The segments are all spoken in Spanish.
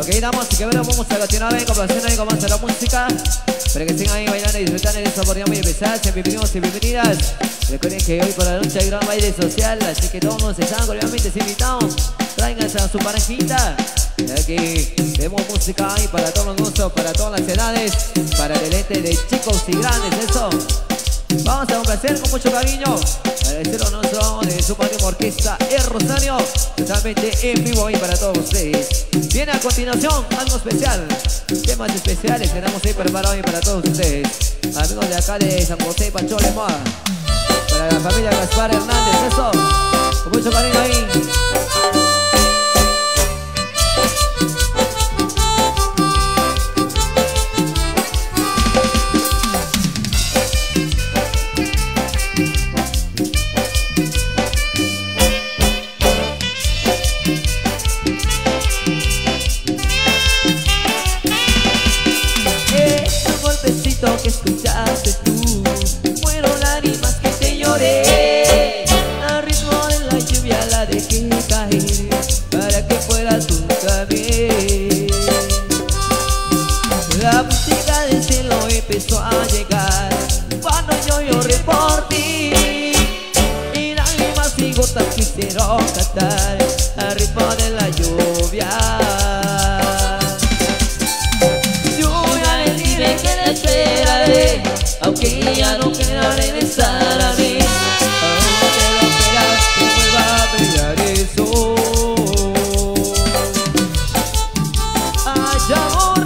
Ok, damos y que veremos, vamos a continuar en complaciendo ahí con más de la música. Para que sigan ahí bailando y disfrutando en esta oportunidad muy especial. Sean bienvenidos y bienvenidas. Recuerden que hoy por la noche hay gran baile social, así que todos están cordialmente invitados. Tráiganse a su parejita. Aquí tenemos música ahí para todos los gustos, para todas las edades, para el deleite de chicos y grandes, eso. Vamos a complacer con mucho cariño al estilo nuestro de su padre orquesta El Rosario, totalmente en vivo ahí para todos ustedes. Viene a continuación algo especial, temas especiales que tenemos ahí preparados ahí para todos ustedes. Amigos de acá de San José, Pachole, Moa, para la familia Gaspar Hernández, eso, con mucho cariño ahí. Que escuchaste tú fueron lágrimas que te lloré. Al ritmo de la lluvia la dejé caer para que fueras junto a mí. La música del cielo empezó a llegar cuando yo lloré por ti, y lágrimas y gotas quisieron cantar al ritmo de la lluvia. Esperaré, aunque ya no quiera regresar a mí, aunque lo quieras que vuelva a brillar el sol. Ay, amor.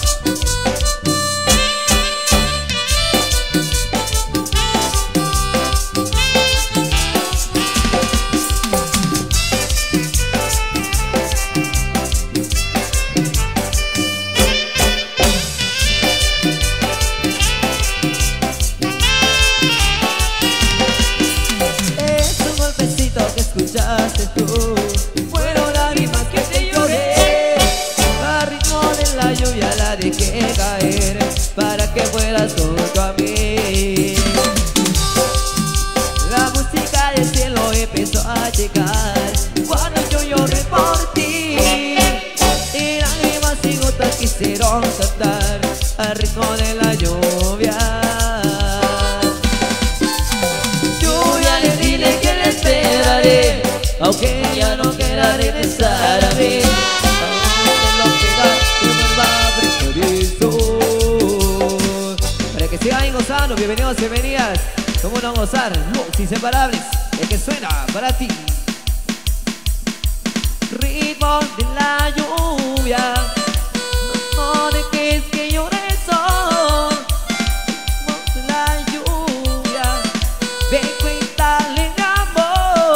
Escuchaste tú, fueron lágrimas que te lloré. Al ritmo de la lluvia la dejé caer para que fueras junto a mí. La música del cielo empezó a llegar cuando yo lloré por ti, y lágrimas y gotas quisieron cantar al ritmo de la lluvia. Aunque ya no quiera regresar a mí, aunque lo quiera que vuelva a brillar el sol. Para que sigan gozando, bienvenidos y bienvenidas. ¿Cómo no gozar? Los inseparables, el que suena para ti. Ritmo de la lluvia, no dejes que llore el sol. Ritmo de la lluvia, ven cuéntale de amor.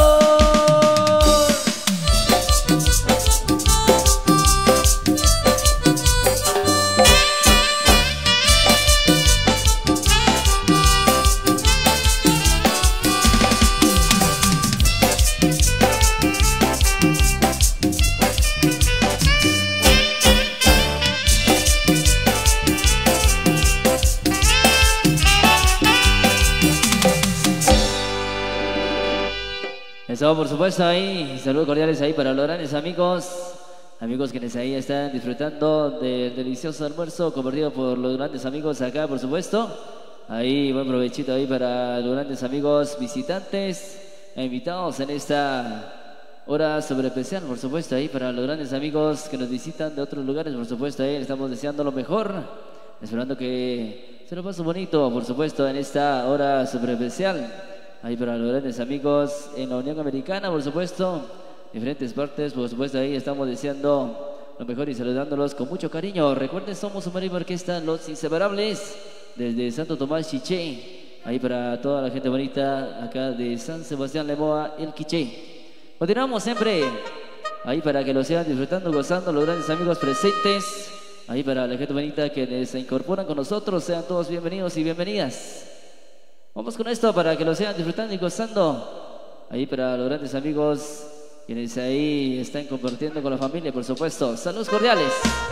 Eso, por supuesto, ahí, saludos cordiales ahí para los grandes amigos quienes ahí están disfrutando del delicioso almuerzo compartido por los grandes amigos acá, por supuesto. Ahí, buen provechito ahí para los grandes amigos visitantes e invitados en esta hora sobre especial, por supuesto, ahí para los grandes amigos que nos visitan de otros lugares, por supuesto, ahí les estamos deseando lo mejor, esperando que se lo pasen bonito, por supuesto, en esta hora sobre especial. Ahí para los grandes amigos en la Unión Americana, por supuesto, diferentes partes, por supuesto, ahí estamos deseando lo mejor y saludándolos con mucho cariño. Recuerden, somos su marido orquesta Los Inseparables, desde Santo Tomás, Chiché. Ahí para toda la gente bonita acá de San Sebastián Lemoa, El Quiché. Continuamos siempre, ahí para que lo sigan disfrutando, gozando los grandes amigos presentes. Ahí para la gente bonita que se incorporan con nosotros, sean todos bienvenidos y bienvenidas. Vamos con esto para que lo sigan disfrutando y gozando. Ahí para los grandes amigos quienes ahí están compartiendo con la familia, por supuesto. Saludos cordiales.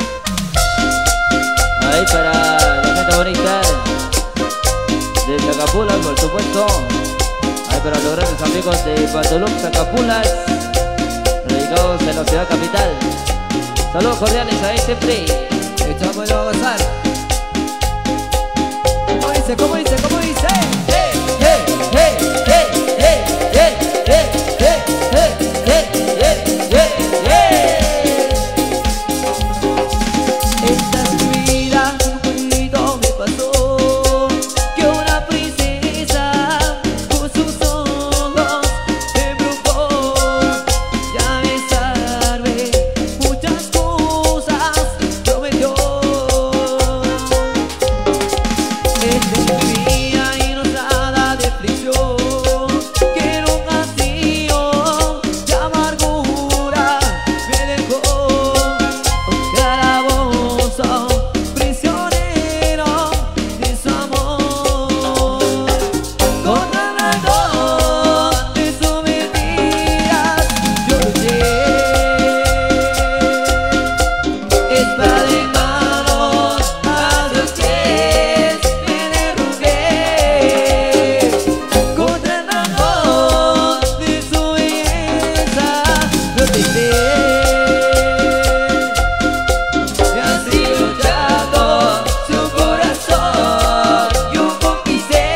Ahí para la gente bonita de Zacapulas, por supuesto. Ahí para los grandes amigos de Patolón, Zacapulas, radicados en la ciudad capital. Saludos cordiales ahí siempre. Echamos a gozar. ¿Cómo dice? ¿Cómo dice? ¿Cómo dice? Esta es mi vida, un poquito me pasó, que una princesa con sus ojos me embrujó. Ya besarme muchas cosas prometió. Esta es mi vida y no nada de aflicción, que en un vacío de amargura me dejó. Un calabozo prisionero de su amor, contra el dragón de sus mentiras yo luché. Espada en mano a sus pies me derrugué, contra el dragón de su belleza protesté. Y así luchando su corazón yo conquisté.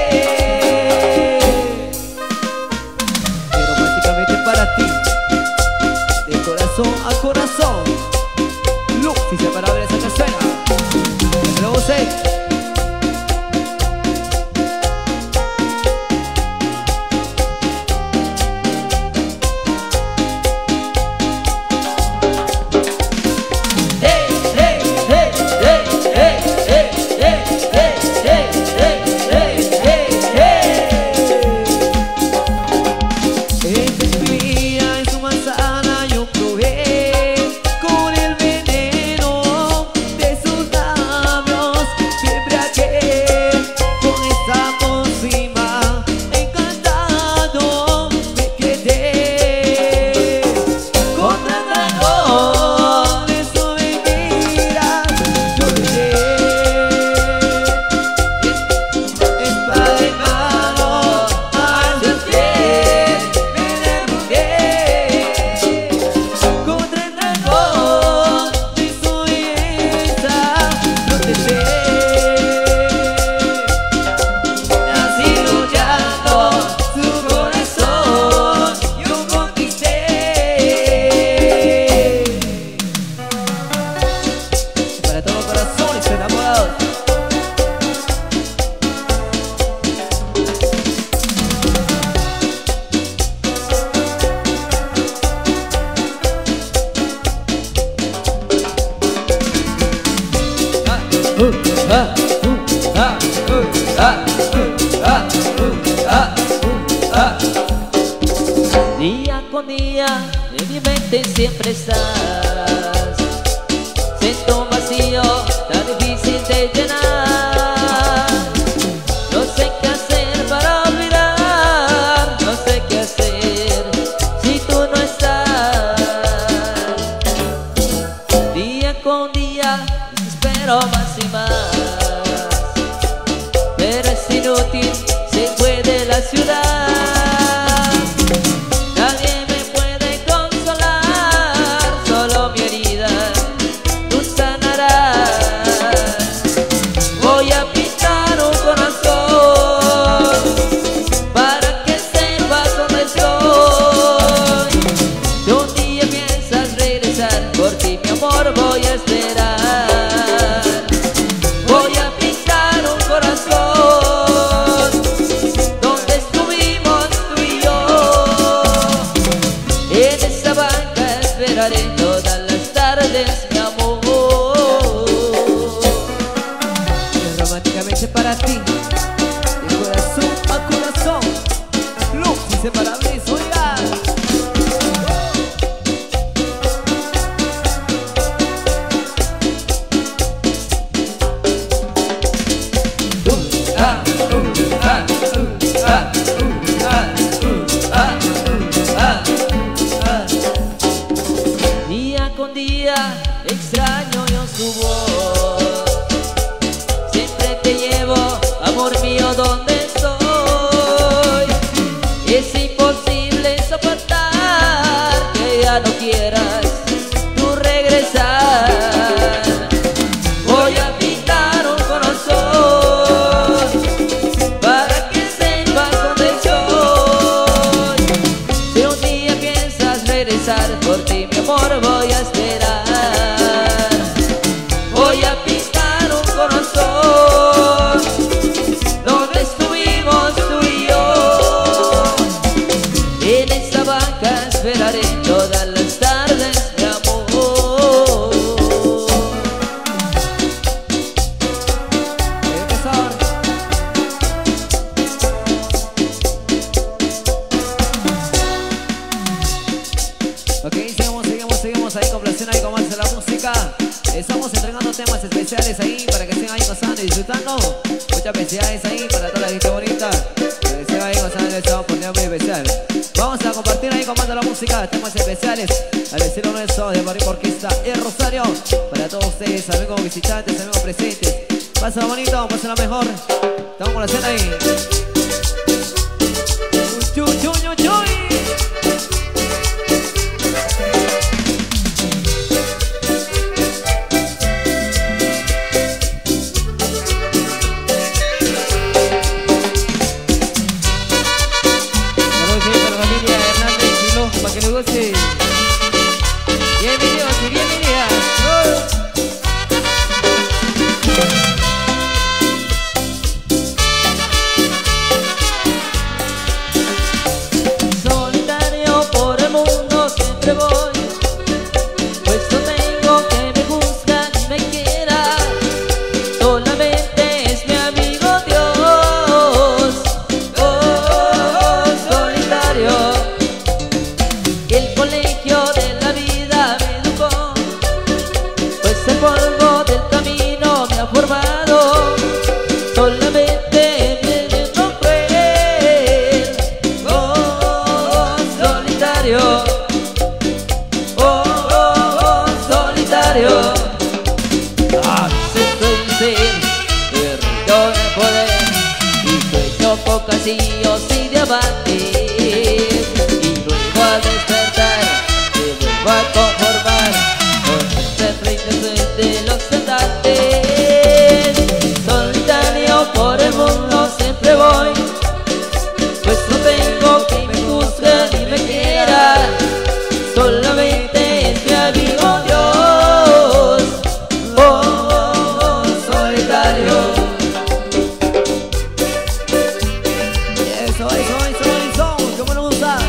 Pero prácticamente para ti, de corazón a corazón, Lux inseparable esa que suena. Que lo use. Esta es mi vida, en su manzana yo probé, con el veneno de sus labios siempre aqué. Con esta pócima encantado me quedé, contra el dragón de su mentira yo luché. Espada en mano a sus pies me derrugué, contra el dragón de su belleza protesté. Así luchando su corazón yo conquisté. Para todos los corazones enamorados. Día con día en mi mente siempre estás. Siento un vacío tan difícil de llenar. No sé qué hacer para olvidar, no sé qué hacer si tú no estás. Día con día espero más y más, pero es inútil, se fue de la ciudad. Nadie me puede consolar, solo mi herida tú sanarás. Voy a pintar un corazón para que sepas dónde estoy. Si un día piensas regresar, por ti mi amor voy a esperar. Voy a pintar un corazón donde estuvimos tú y yo. En esa banca esperaré todas las tardes, mi amor. Y románticamente para ti, de corazón a corazón, Lux inseparable, oiga. Día con día extraño yo su voz. Siempre te llevo, amor mío, donde estoy. Es imposible soportar que ya no quieras tú regresar. regresar, por ti mi amor voy a esperar. Voy a pintar un corazón donde estuvimos tú y yo. En esa banca esperaré todas las tardes, mi amor. Ok, seguimos ahí complaciendo ahí con más de la música. Estamos entregando temas especiales ahí para que estén ahí gozando y disfrutando. Muchas felicidades ahí para toda la gente bonita, para que estén ahí gozando de esta oportunidad muy especial. Vamos a compartir ahí con más de la música, temas especiales al estilo nuestro de Barrio Orquesta El Rosario. Para todos ustedes, amigos visitantes, amigos presentes. Pásalo bonito, pásalo mejor. Estamos con la cena ahí. Chuy, chuy, chuy, chuy. Para que le guste. Bienvenidos y bienvenidas. Solitario por el mundo siempre voy, pues no tengo que me juzgan ni me quiera. Solamente es mi amigo Dios. Oh, solitario. El colegio de la vida me educó, pues el polvo del camino me ha formado. Solamente me dejo cruel. Oh, solitario. Oh, oh, solitario. A veces soy ser, yo de poder, y sueño con casillos y diamantes. Al despertar me vuelvo a conformar con este frente de los andantes. Solitario por el mundo siempre voy, pues no tengo que me juzgue ni me quiera. Solamente es mi amigo Dios. Oh, oh, oh, solitario. Eso, ¿cómo nos gusta?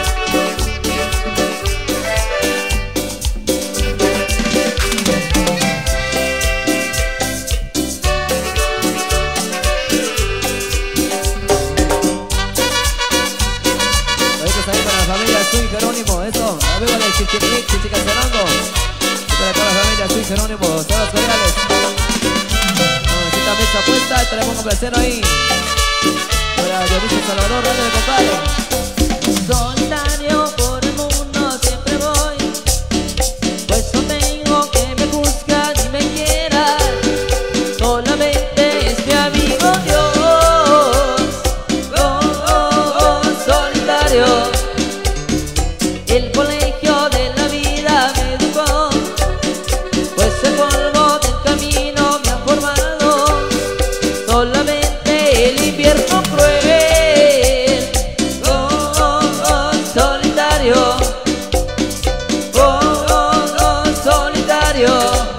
Soy Jerónimo, eso, amigos de Chichicalango, y para toda la familia soy Jerónimo, todos los coreales. Con esta mesa puesta, estaremos con placer ahí. Para Dionisio Salvador, grande de compadre. Solitario por el mundo siempre voy, pues no tengo que me juzgan ni me quiera. Solamente es mi amigo Dios. Oh, oh, oh, solitario. El colegio de la vida me educó, pues el polvo del camino me ha formado. Solamente el invierno cruel. Oh, oh, oh, solitario. Oh, oh, oh, solitario.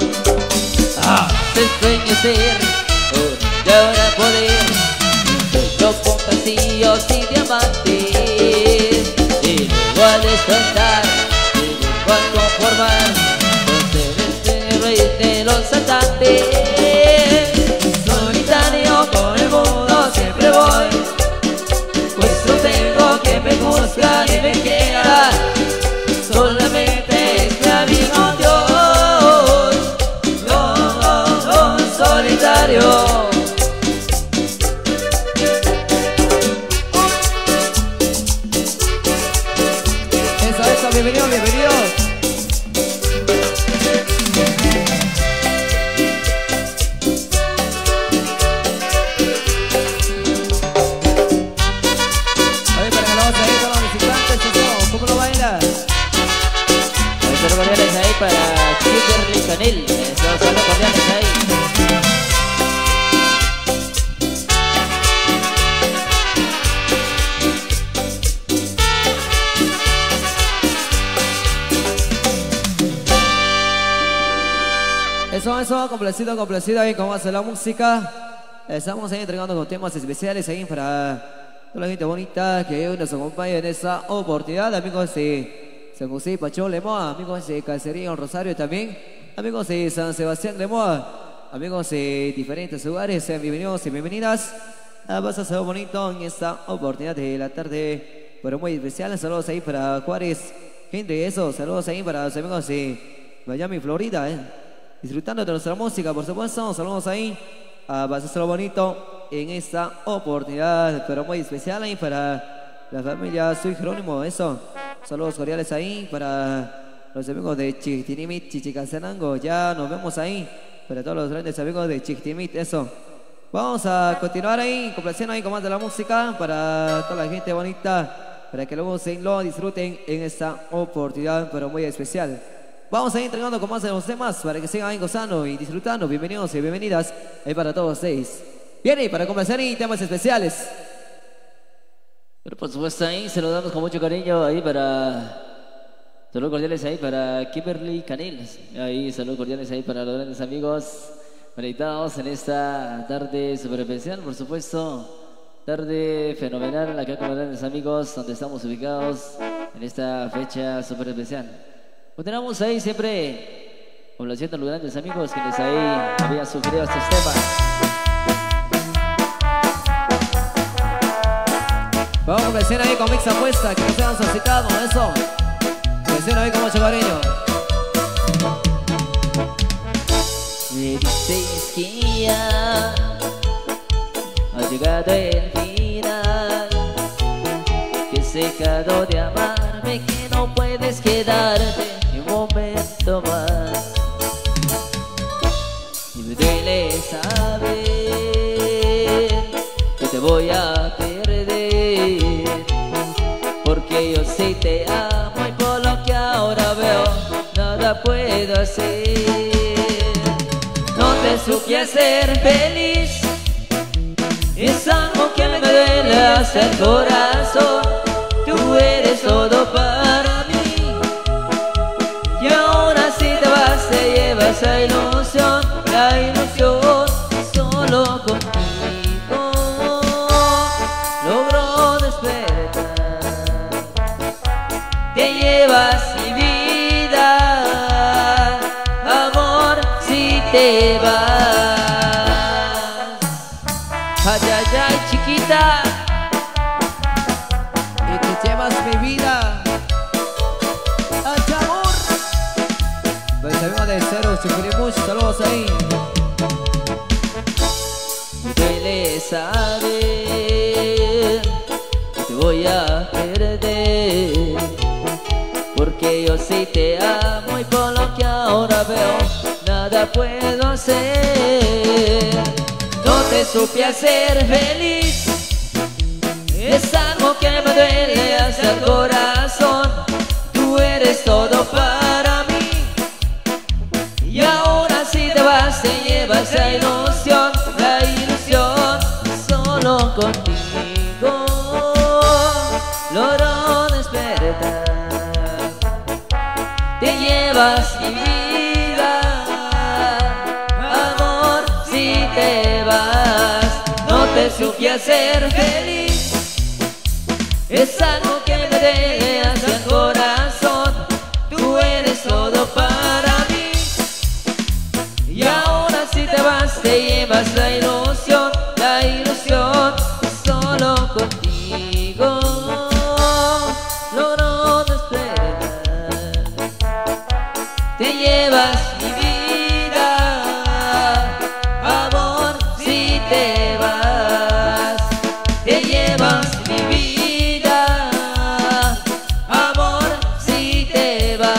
El sueño ser, y ahora poder, sueño con castillos y diamantes. Y luego al despertar, me vuelvo a conformar con ser el rey de los andantes. Solitario por el mundo siempre voy, pues no tengo que me juzgan ni me quiera. Solamente es mi amigo Dios. Oh, oh, oh, solitario. Eso, bienvenidos, bienvenidos. Oye, para que lo vamos a ir con los visitantes, eso, ¿cómo lo baila? Saludos cordiales ahí para Kimberly Canel. Saludos cordiales ahí. Eso, complacido ahí como hace la música. Estamos ahí entregando con temas especiales ahí para toda la gente bonita que hoy nos acompaña en esta oportunidad. Amigos de San José Pachón Lemoa, amigos de Cacería Rosario también, amigos de San Sebastián Lemoa, amigos de diferentes lugares, sean bienvenidos y bienvenidas. Vas a ser bonito en esta oportunidad de la tarde, pero muy especial. Saludos ahí para Juárez, gente, eso, saludos ahí para los amigos de Miami, Florida, disfrutando de nuestra música, por supuesto. Saludos ahí. Vas a ser bonito en esta oportunidad, pero muy especial ahí para la familia Soy Jerónimo, eso. Saludos cordiales ahí para los amigos de Chiquitinimit, Chichicastenango. Ya nos vemos ahí. Para todos los grandes amigos de Chiquitinimit, eso. Vamos a continuar ahí, complaciendo ahí con más de la música para toda la gente bonita, para que luego se lo disfruten en esta oportunidad, pero muy especial. Vamos a ir entregando con más de los temas para que sigan ahí gozando y disfrutando. Bienvenidos y bienvenidas ahí para todos ustedes. Viene para complacer y temas especiales. Pero por supuesto ahí saludamos con mucho cariño ahí para... Saludos cordiales ahí para Kimberly Canil. Ahí saludos cordiales ahí para los grandes amigos conectados en esta tarde súper especial, por supuesto. Tarde fenomenal acá con los grandes amigos donde estamos ubicados en esta fecha súper especial. Continuamos ahí siempre complaciendo a los grandes amigos quienes ahí habían sugerido estos temas. Vamos a complacer ahí con Mix Apuesta, que nos hayan solicitado, eso. Complacer ahí con mucho cariño. Me dices que ya ha llegado el final, que has dejado de amarme, que no puedes quedarte ni un momento más. Y me duele saber que te voy a perder, porque yo sí te amo y por lo que ahora veo nada puedo hacer. No te supe hacer feliz, es algo que me duele hasta el corazón. Tú eres todo para mí y ahora si te vas te llevas la ilusión solo contigo logro despertar. Te llevas mi vida, amor, si te vas. Ay, ay, ay, chiquita, Y te llevas mi vida. ¡Ay, amor! Los amigos de Cero Sufrimos, saludos ahí. me duele saber que te voy a perder, porque yo sí te amo y por lo que ahora veo nada puedo hacer. No te supe hacer feliz, es algo que me duele hasta el corazón. Tú eres todo para mí y ahora si te vas te llevas la ilusión solo contigo logro despertar. Te llevas mi vida, amor, si te vas. No te supe hacer feliz, es algo que me duele hasta el corazón. Tú eres todo para mí y ahora si te vas te llevas la ilusión solo contigo logro despertar. Te llevas mi vida, amor, si te vas. Te llevas mi vida, amor, si te vas.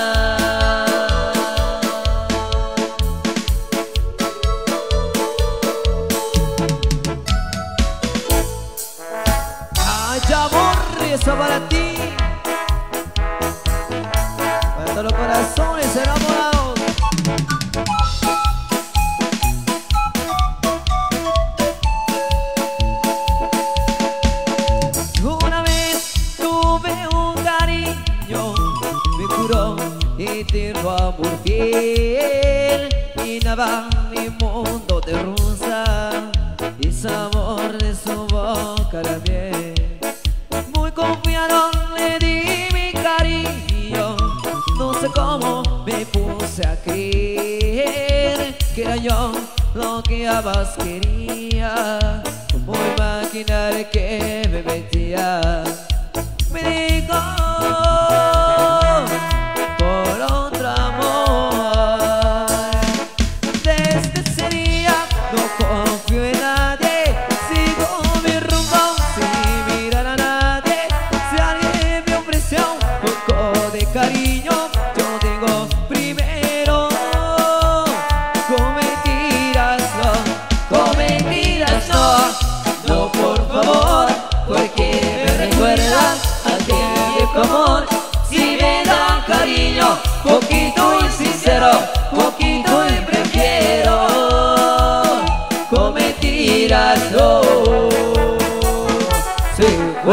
¡Ay, amor! Eso para ti. Para todos los corazones enamorados. Una vez tuve un cariño, me juró eterno amor fiel. imaginaba mi mundo de rosa y sabor de su boca también. Muy confiado le di mi cariño, no sé cómo me puse a creer que era yo lo que ambas quería. Como imaginar que me mentía. Me dijo por otro amor. Desde ese día no confío en nadie, sigo mi rumbo sin mirar a nadie. Si alguien me ofreció un poco de cariño, yo digo primero con mentiras no, con mentiras no, no por favor, porque me recuerda aquel viejo amor. Si me da cariño, poquito y sincero, poquito y prefiero con mentiras no. Sí,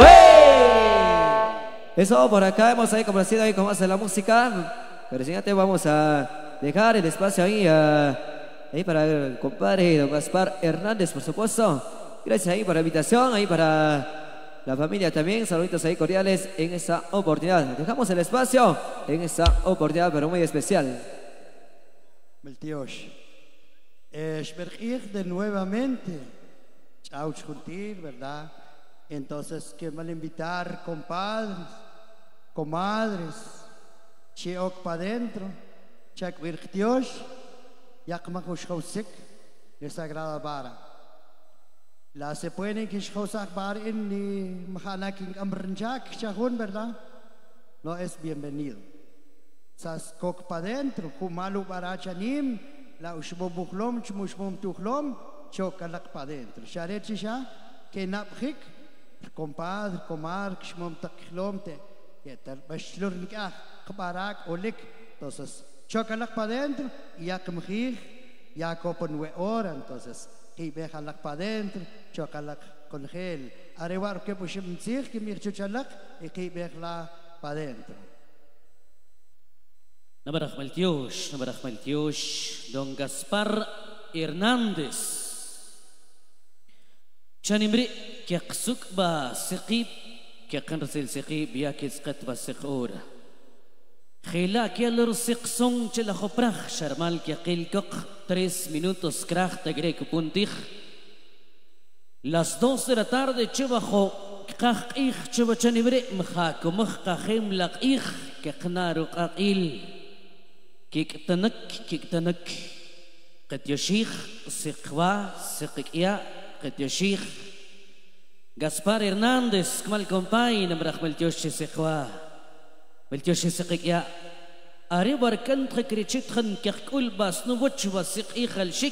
güey. Eso por acá hemos ahí complacido ahí con más de la música. Pero siguiente vamos a dejar el espacio ahí, ahí para el compadre don Gaspar Hernández, por supuesto. Gracias ahí por la invitación, ahí para la familia también, saluditos ahí cordiales en esta oportunidad. Dejamos el espacio en esta oportunidad, pero muy especial. Meltios, de nuevamente, chau juntir, ¿verdad? Entonces, que van a invitar compadres, comadres, cheok para adentro, chak virtios, yakmakushkausik, de Sagrada Vara. La se pueden que shkosak bar en ni mahanaking amranjak chahun, ¿verdad? No es bienvenido. Sas kok pa dentro, kumalu barachanim, la ushbobuklom, chmushbom tuklom, chokalak pa dentro. Sharechisha, que napjik, compadre, comar, kshmom taklom te, yeter, bashlurnikah, kabarak, olik. Entonces, chokalak pa dentro, yakmjik, yakoponwe ora, entonces. Y bejalak pa dentro, chokalak con gel. Arewar que pushim tzich, que mir chuchalak, y que bejla pa dentro. Nabaraj Maltiush, don Gaspar Hernández. Chanimri, que ksuk ba siqib, que kanrsil siqib, ya que sqat ba siqura. Khila que lor siqsong chela khoprach, sharmal que qilkok. 3 minutos krach tagrek puntig. Las 2 de la tarde chubajo kach ich chuba chanibre mkhako mkhakhem laq ich que qnaru qaqil kik tanak qad yashikh siqwa siqya qad yashikh Gaspar Hernández kmal compay namrach meltiosh siqwa meltiosh siqya أريبر كنت خكريتشت خن كقول بس نوتش وسيق إخل شك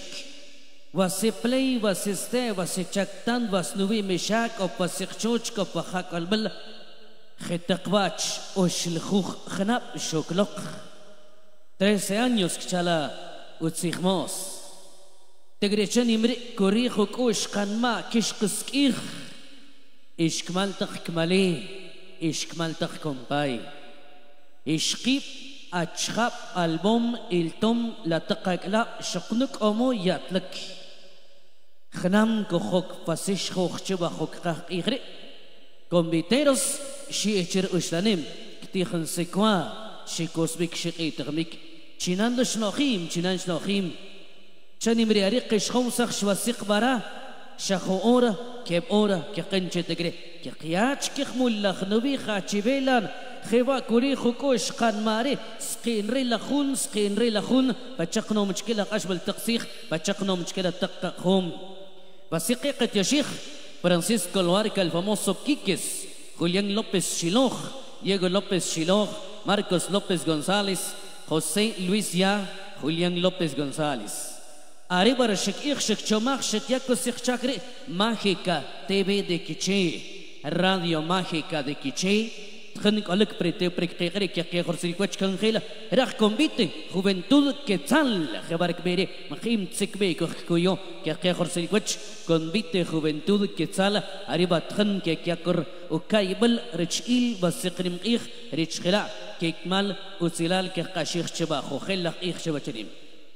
وسيبلي وسيستي وسيشكتان وسنوي مشاك أو وسيق شوش كفخاك البل خطقباتش وش الخوخ خناب شوكلوك 13 años كشالا وتسيخموس تقريتشان يمرق كوريخو كوش قنما كش قسكيخ إيش كمال تخكمالي إيش كمال تخكمباي إيش قيب أشخاب ألبوم إلتم لا تقاكلا شقنك أمو ياتلك خنام كخوك فاسيش خوك شبا خوك قاق إغري كومبيتيروس شي إشر أشلانيم كتيخن سيكوا شي كوسبيك شقي تغميك چينان شنوخيم چينان شنوخيم چاني مرياري قشخوم سخ شواسيق بارا شخو أورا كيب أورا كقنچ تغري كقياج كخمول لخنوبي خاچي بيلان خيوا كوري خوكوش قان ماري سقين ري لخون بچقنو مشكلة قشبل تقسيخ بچقنو مشكلة تققهم بسيقيقة يا شيخ فرانسيسكو الواركا الفاموسو كيكس جوليان لوبيز شيلوخ دييغو لوبيز شيلوخ ماركوس لوبيز غونزاليز خوسي لويس يا جوليان لوبيز غونزاليز arriba shik shik chomach shik yako sich chakri mágica TV de Quiché radio mágica de Quiché خنك عليك بريتي بريكتيري كي خرسي كوتش كان خيلا راح كومبيتي juventud quetzal خبرك بيري مخيم تسكبي كويو كي خرسي كوتش كومبيتي juventud quetzal arriba تخن كي كيكر وكايبل ريتشيل بسقريم إيخ ريتش خلا كيكمال وسلال كي قاشيخ شبا خو خلا إيخ شبا تريم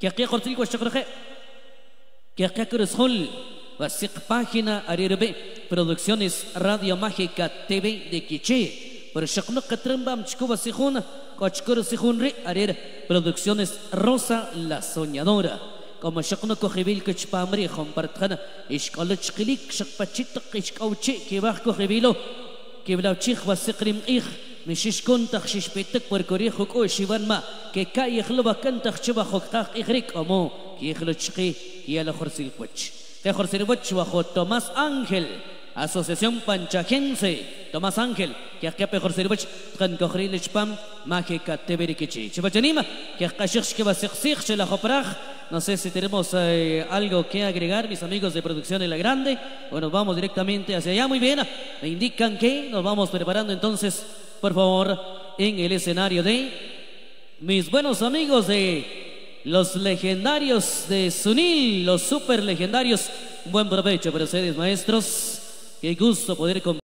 que aquí cortil ko shakreje que aquí kurshol wasiq página Arirbe Producciones Radio Mágica TV de Quiché por shakno katrambam chko wasijuna kochkur sijunri Arir Producciones Rosa la Soñadora como shakno kojibil kchpamri compartana ishkolch khilik shakpachit qishkauchi que bajo jibilo que blauchich wasiqrim ich مشيش كنت خشيش بيتك بركوريخو كو شيوان ما كي كاي يخلبا كنت خشبا خوكتاق إخريك أمو كي يخلو تشقي كي يلا خرسي الوجه كي خرسي الوجه وخو توماس أنجل Asociación Panchajense Tomás Ángel que aquí خرسي الوجه تخن كخري لشبام ما كي كاتبري كيشي شبا que قاشيخش كي بسيخسيخ شلا خبراخ. No sé si tenemos algo que agregar, mis amigos de Producción en la Grande, o nos vamos directamente hacia allá. Muy bien, me indican que nos vamos preparando entonces, por favor, en el escenario de mis buenos amigos de los legendarios de Sunil, los super legendarios. Buen provecho para ustedes, maestros. Qué gusto poder compartir.